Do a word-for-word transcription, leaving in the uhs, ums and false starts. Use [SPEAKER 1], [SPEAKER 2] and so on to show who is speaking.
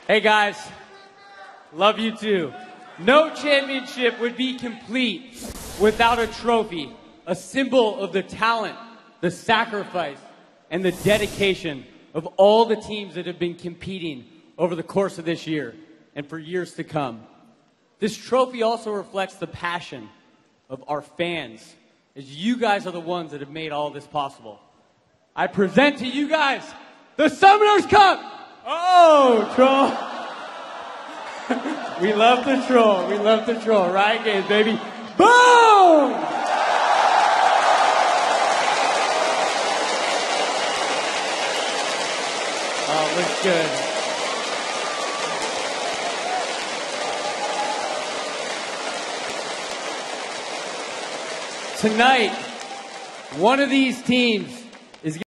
[SPEAKER 1] Hey guys, love you too. No championship would be complete without a trophy, a symbol of the talent, the sacrifice, and the dedication of all the teams that have been competing over the course of this year and for years to come. This trophy also reflects the passion of our fans, as you guys are the ones that have made all this possible. I present to you guys the Summoners Cup! Oh, troll. We love the troll. We love the troll. Riot Games, baby. Boom! Oh, looks good. Tonight, one of these teams